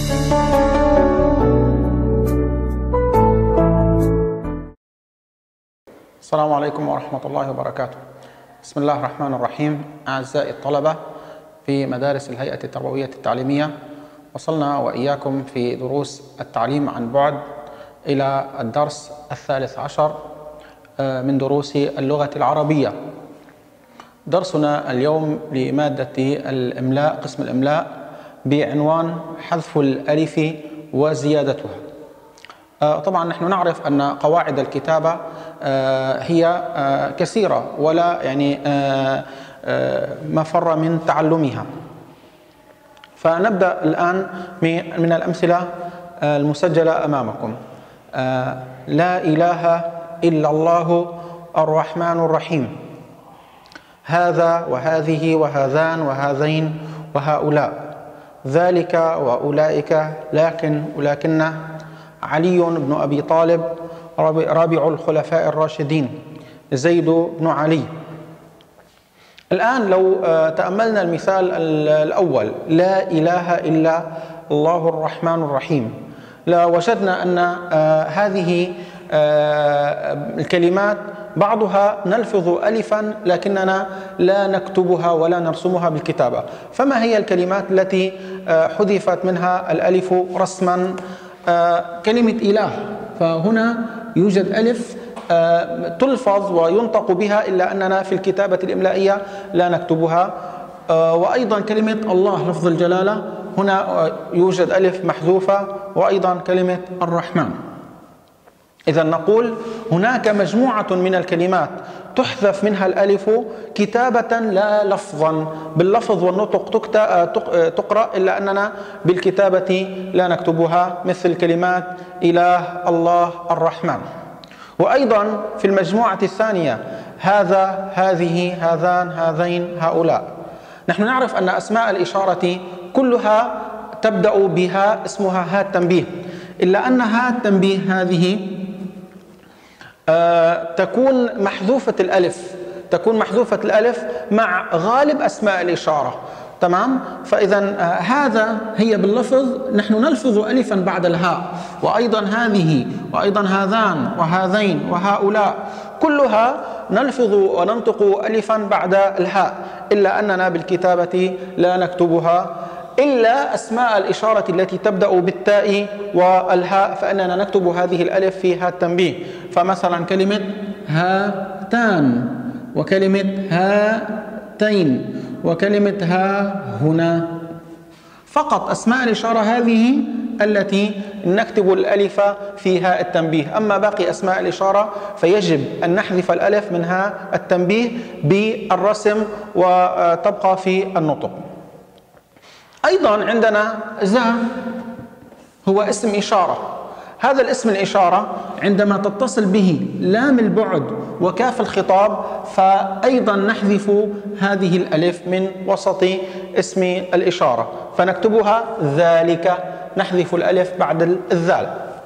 السلام عليكم ورحمة الله وبركاته. بسم الله الرحمن الرحيم. أعزائي الطلبة في مدارس الهيئة التربوية التعليمية، وصلنا وإياكم في دروس التعليم عن بعد إلى الدرس 13 من دروس اللغة العربية. درسنا اليوم لمادة الإملاء، قسم الإملاء، بعنوان حذف الألف وزيادتها. طبعا نحن نعرف أن قواعد الكتابة هي كثيرة ولا مفر من تعلمها. فنبدأ الآن من الأمثلة المسجلة أمامكم. لا إله إلا الله الرحمن الرحيم. هذا وهذه وهذان وهذين وهؤلاء. ذلك وأولئك. لكن ولكن. علي بن أبي طالب رابع الخلفاء الراشدين. زيد بن علي. الآن لو تأملنا المثال الأول، لا إله إلا الله الرحمن الرحيم، لوجدنا أن هذه الكلمات بعضها نلفظ ألفا لكننا لا نكتبها ولا نرسمها بالكتابة. فما هي الكلمات التي حذفت منها الألف رسما؟ كلمة إله، فهنا يوجد ألف تلفظ وينطق بها، إلا أننا في الكتابة الإملائية لا نكتبها. وأيضا كلمة الله لفظ الجلالة، هنا يوجد ألف محذوفة. وأيضا كلمة الرحمن. إذا نقول هناك مجموعة من الكلمات تحذف منها الألف كتابة لا لفظا، باللفظ والنطق تقرأ، إلا أننا بالكتابة لا نكتبها، مثل كلمات إله، الله، الرحمن. وأيضا في المجموعة الثانية هذا، هذه، هذان، هذين، هؤلاء. نحن نعرف أن أسماء الإشارة كلها تبدأ بها، اسمها ها التنبيه، إلا أن ها التنبيه هذه تكون محذوفة الألف مع غالب أسماء الإشارة. تمام؟ فإذا هذا هي باللفظ نحن نلفظ ألفا بعد الهاء، وأيضا هذه، وأيضا هذان وهذين وهؤلاء، كلها نلفظ وننطق ألفا بعد الهاء، إلا أننا بالكتابة لا نكتبها، إلا أسماء الإشارة التي تبدأ بالتاء والهاء، فإننا نكتب هذه الألف في ها التنبيه. فمثلا كلمة هاتان، وكلمة هاتين، وكلمة ها هنا. فقط أسماء الإشارة هذه التي نكتب الألف في هاء التنبيه. أما باقي أسماء الإشارة فيجب أن نحذف الألف من هاء التنبيه بالرسم وتبقى في النطق. أيضا عندنا ذا، هو اسم إشارة. هذا الاسم الإشارة عندما تتصل به لام البعد وكاف الخطاب، فأيضا نحذف هذه الألف من وسط اسم الإشارة، فنكتبها ذلك، نحذف الألف بعد الذال.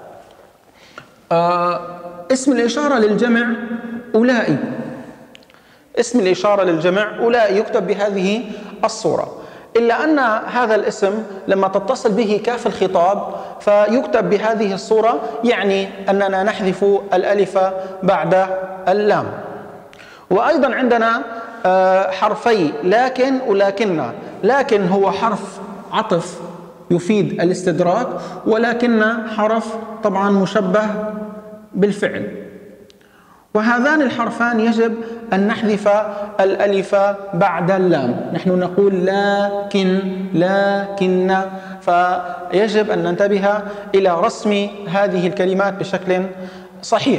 اسم الإشارة للجمع أولئك. اسم الإشارة للجمع أولئك يكتب بهذه الصورة، إلا أن هذا الاسم لما تتصل به كاف الخطاب فيكتب بهذه الصورة، يعني أننا نحذف الألف بعد اللام. وأيضا عندنا حرفي لكن ولكن. لكن هو حرف عطف يفيد الاستدراك، ولكن حرف طبعا مشبه بالفعل. وهذان الحرفان يجب أن نحذف الألف بعد اللام. نحن نقول لكن، لكن، فيجب أن ننتبه إلى رسم هذه الكلمات بشكل صحيح.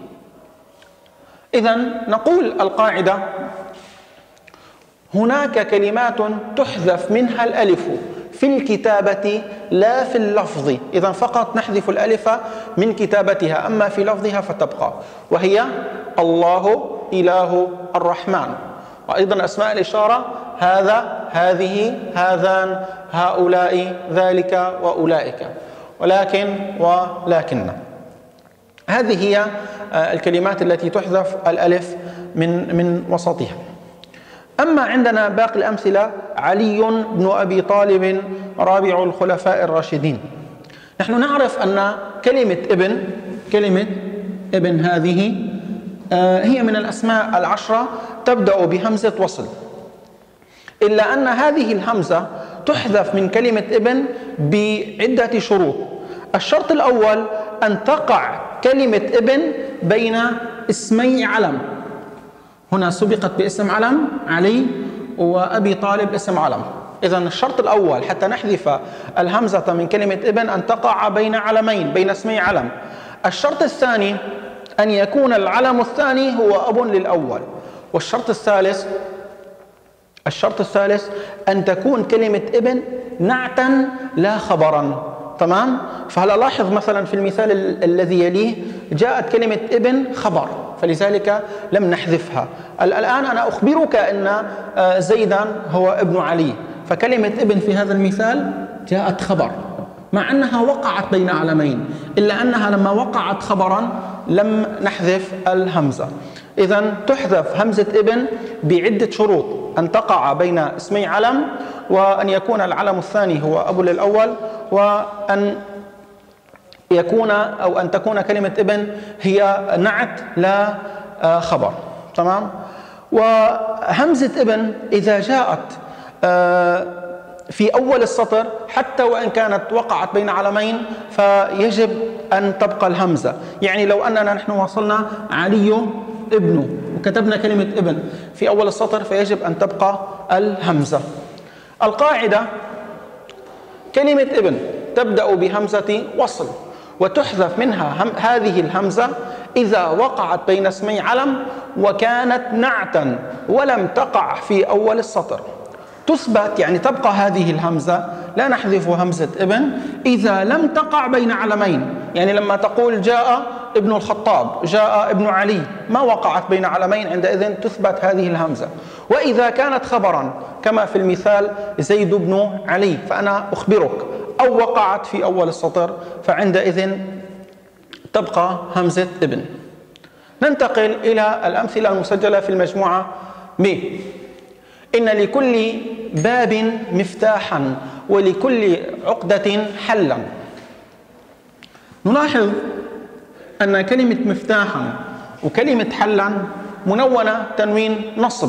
إذن نقول القاعدة: هناك كلمات تحذف منها الألف في الكتابة لا في اللفظ. إذن فقط نحذف الألف من كتابتها، أما في لفظها فتبقى، وهي الله، إله، الرحمن. وأيضا أسماء الإشارة هذا، هذه، هذان، هؤلاء، ذلك وأولئك، ولكن ولكن. هذه هي الكلمات التي تحذف الألف من وسطها. أما عندنا باقي الأمثلة: علي بن أبي طالب رابع الخلفاء الراشدين. نحن نعرف أن كلمة ابن هذه هي من الأسماء العشرة تبدأ بهمزة وصل، إلا أن هذه الهمزة تحذف من كلمة ابن بعدة شروط. الشرط الأول أن تقع كلمة ابن بين اسمي علم. هنا سبقت باسم علم علي، وأبي طالب اسم علم. إذن الشرط الأول حتى نحذف الهمزة من كلمة ابن أن تقع بين علمين، بين اسمي علم. الشرط الثاني أن يكون العلم الثاني هو أب للأول. والشرط الثالث أن تكون كلمة ابن نعتا لا خبرا. تمام؟ فهلا لاحظ مثلا في المثال الذي يليه جاءت كلمة ابن خبر، فلذلك لم نحذفها. الآن أنا أخبرك أن زيدا هو ابن علي، فكلمة ابن في هذا المثال جاءت خبر مع أنها وقعت بين علمين، إلا أنها لما وقعت خبرا لم نحذف الهمزة. إذن تحذف همزة ابن بعدة شروط: أن تقع بين اسمي علم، وأن يكون العلم الثاني هو أب للأول، وأن يكون أو أن تكون كلمة ابن هي نعت لا خبر. تمام؟ وهمزة ابن إذا جاءت في أول السطر حتى وإن كانت وقعت بين علمين فيجب أن تبقى الهمزة. يعني لو أننا نحن وصلنا علي ابنه وكتبنا كلمة ابن في أول السطر فيجب أن تبقى الهمزة. القاعدة: كلمة ابن تبدأ بهمزة وصل وتحذف منها هذه الهمزة إذا وقعت بين اسمي علم وكانت نعتا ولم تقع في أول السطر. تثبت يعني تبقى هذه الهمزة، لا نحذف همزة ابن إذا لم تقع بين علمين. يعني لما تقول جاء ابن الخطاب، جاء ابن علي، ما وقعت بين علمين، عندئذ تثبت هذه الهمزة. وإذا كانت خبرا كما في المثال زيد بن علي، فأنا أخبرك، أو وقعت في أول السطر، فعندئذ تبقى همزة ابن. ننتقل إلى الأمثلة المسجلة في المجموعة ب. إن لكل باب مفتاحا ولكل عقدة حلا. نلاحظ أن كلمة مفتاحا وكلمة حلا منونة تنوين نصب،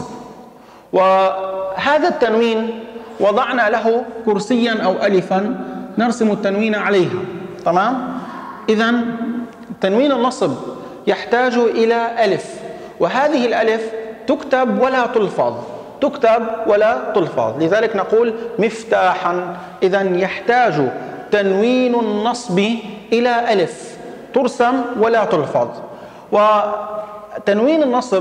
وهذا التنوين وضعنا له كرسيا أو ألفا نرسم التنوين عليها. تمام؟ إذن تنوين النصب يحتاج إلى ألف، وهذه الألف تكتب ولا تلفظ، لذلك نقول مفتاحا. إذن يحتاج تنوين النصب إلى ألف ترسم ولا تلفظ. وتنوين النصب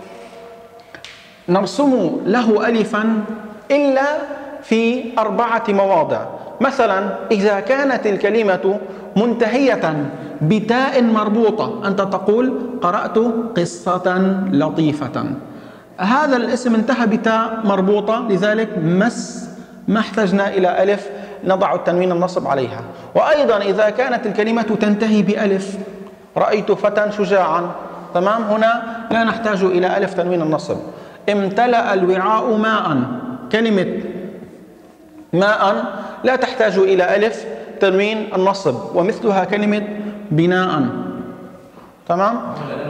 نرسم له ألفا إلا في 4 مواضع. مثلا إذا كانت الكلمة منتهية بتاء مربوطة، أنت تقول قرأت قصة لطيفة، هذا الاسم انتهى بتاء مربوطة، لذلك ما احتجنا إلى ألف نضع التنوين النصب عليها. وأيضا إذا كانت الكلمة تنتهي بألف، رأيت فتى شجاعا، تمام، هنا لا نحتاج إلى ألف تنوين النصب. امتلأ الوعاء ماء، كلمة ماء لا تحتاج إلى ألف تنوين النصب، ومثلها كلمة بناء. تمام؟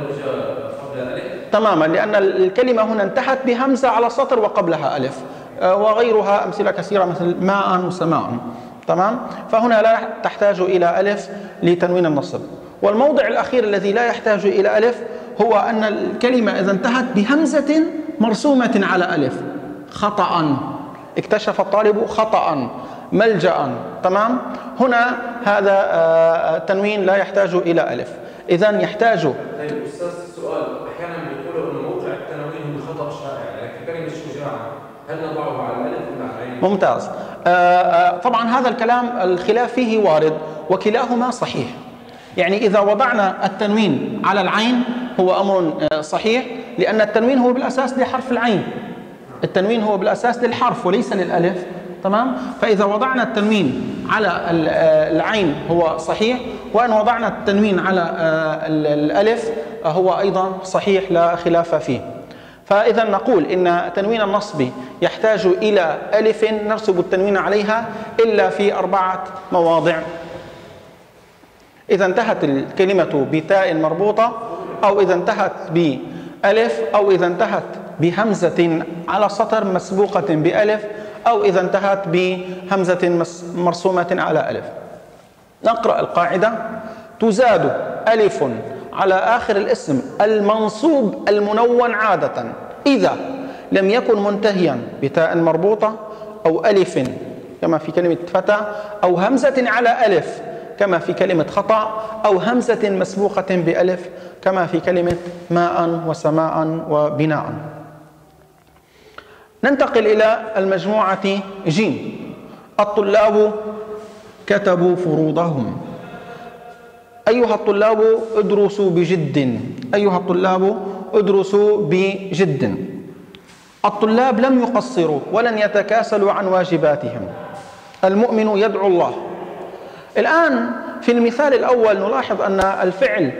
تماما، لأن الكلمة هنا انتهت بهمزة على السطر وقبلها ألف، وغيرها أمثلة كثيرة مثل ماء وسماء. تمام؟ فهنا لا تحتاج إلى ألف لتنوين النصب. والموضع الأخير الذي لا يحتاج إلى ألف هو أن الكلمة إذا انتهت بهمزة مرسومة على ألف، خطأ، اكتشف الطالب خطأ، ملجأ. تمام؟ هنا هذا التنوين لا يحتاج إلى ألف، إذن يحتاج. طيب أستاذ، السؤال أحيانا بيقولوا أن موقع التنوين هو خطأ شائع، لكن كلمة شجاعة هل نضعه على الألف ولا على العين؟ ممتاز. طبعا هذا الكلام الخلاف فيه وارد، وكلاهما صحيح. يعني إذا وضعنا التنوين على العين هو أمر صحيح، لأن التنوين هو بالأساس لحرف العين، التنوين هو بالأساس للحرف وليس للألف. تمام؟ فإذا وضعنا التنوين على العين هو صحيح، وأن وضعنا التنوين على الألف هو أيضا صحيح لا خلاف فيه. فإذا نقول إن تنوين النصب يحتاج إلى ألف نرسب التنوين عليها إلا في 4 مواضع: إذا انتهت الكلمة بتاء مربوطة، أو إذا انتهت بألف، أو إذا انتهت بهمزة على سطر مسبوقة بألف، أو إذا انتهت بهمزة مرسومة على ألف. نقرأ القاعدة: تزاد ألف على آخر الاسم المنصوب المنون عادة إذا لم يكن منتهيا بتاء مربوطة أو ألف كما في كلمة فتى، أو همزة على ألف كما في كلمة خطأ، أو همزة مسبوقة بألف كما في كلمة ماء وسماء وبناء. ننتقل إلى المجموعة ج. الطلاب كتبوا فروضهم. أيها الطلاب ادرسوا بجد. أيها الطلاب ادرسوا بجد. الطلاب لم يقصروا ولن يتكاسلوا عن واجباتهم. المؤمن يدعو الله. الآن في المثال الأول نلاحظ أن الفعل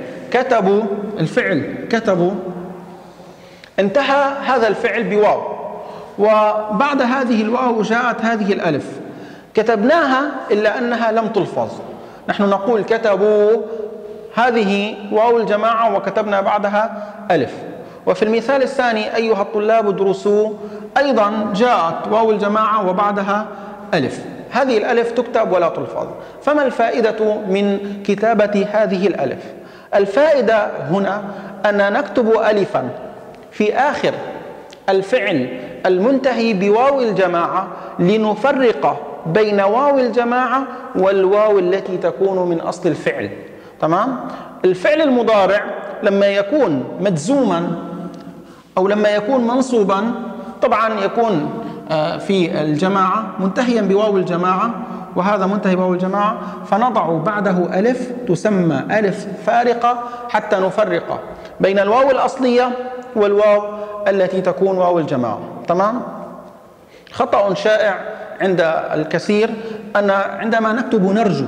كتبوا انتهى هذا الفعل بواو، وبعد هذه الواو جاءت هذه الألف، كتبناها إلا أنها لم تلفظ. نحن نقول كتبوا، هذه واو الجماعة وكتبنا بعدها ألف. وفي المثال الثاني أيها الطلاب ادرسوا، أيضا جاءت واو الجماعة وبعدها ألف، هذه الألف تكتب ولا تلفظ. فما الفائدة من كتابة هذه الألف؟ الفائدة هنا أن نكتب ألفا في آخر الفعل المنتهي بواو الجماعة لنفرق بين واو الجماعة والواو التي تكون من أصل الفعل. تمام؟ الفعل المضارع لما يكون مجزوما أو لما يكون منصوبا طبعا يكون في الجماعة منتهيا بواو الجماعة، وهذا منتهي بواو الجماعة، فنضع بعده ألف تسمى ألف فارقة حتى نفرق بين الواو الأصلية والواو التي تكون واو الجماعة. تمام؟ خطأ شائع عند الكثير أن عندما نكتب نرجو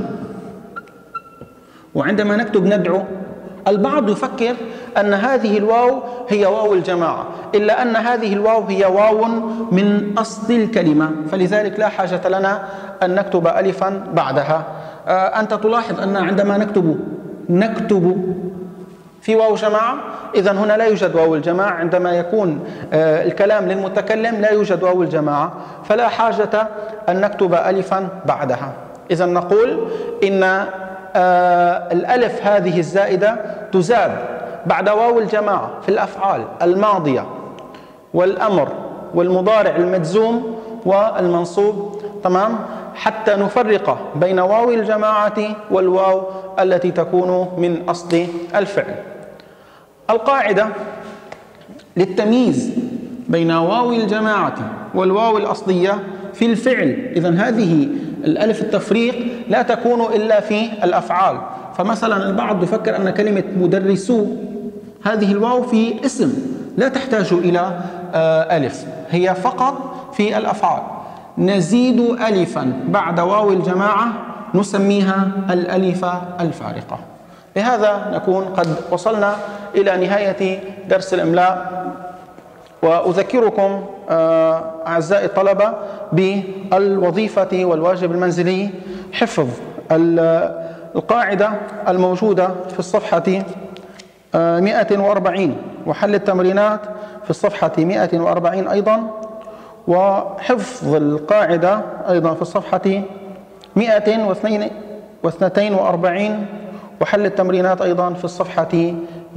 وعندما نكتب ندعو البعض يفكر أن هذه الواو هي واو الجماعة، إلا أن هذه الواو هي واو من أصل الكلمة، فلذلك لا حاجة لنا أن نكتب ألفا بعدها. أنت تلاحظ أن عندما نكتب في واو جماعة، إذن هنا لا يوجد واو الجماعة. عندما يكون الكلام للمتكلم لا يوجد واو الجماعة، فلا حاجة أن نكتب ألفا بعدها. إذن نقول إن الألف هذه الزائدة تزاد بعد واو الجماعة في الأفعال الماضية والأمر والمضارع المجزوم والمنصوب. تمام؟ حتى نفرق بين واو الجماعة والواو التي تكون من أصل الفعل. القاعدة للتمييز بين واو الجماعة والواو الأصلية في الفعل، إذن هذه الألف التفريق لا تكون إلا في الأفعال. فمثلا البعض يفكر أن كلمة مدرسو هذه الواو في اسم لا تحتاج إلى ألف، هي فقط في الأفعال. نزيد ألفا بعد واو الجماعة نسميها الألف الفارقة. بهذا نكون قد وصلنا إلى نهاية درس الإملاء، وأذكركم أعزائي الطلبة بالوظيفة والواجب المنزلي: حفظ القاعدة الموجودة في الصفحة 140 وحل التمرينات في الصفحة 140 أيضا، وحفظ القاعدة أيضا في الصفحة 142 وحل التمرينات أيضا في الصفحة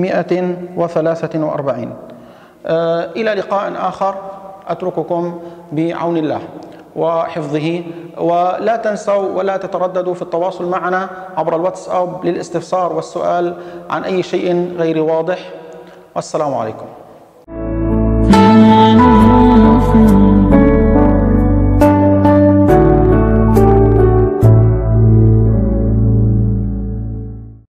143. إلى لقاء آخر، أترككم بعون الله وحفظه، ولا تنسوا ولا تترددوا في التواصل معنا عبر الواتساب للاستفسار والسؤال عن أي شيء غير واضح. والسلام عليكم.